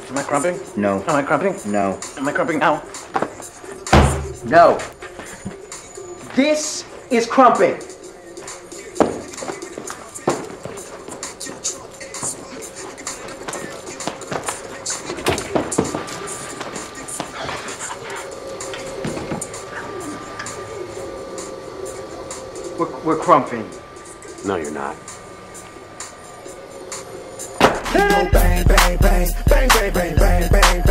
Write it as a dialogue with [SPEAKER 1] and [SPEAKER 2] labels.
[SPEAKER 1] Am I crumping?
[SPEAKER 2] No.
[SPEAKER 1] Am I crumping?
[SPEAKER 2] No.
[SPEAKER 1] Am I crumping now?
[SPEAKER 2] No. This is crumping. We're crumping.
[SPEAKER 3] No, you're not.
[SPEAKER 4] Bang, bang, bang, bang, bang, bang, bang, bang, bang.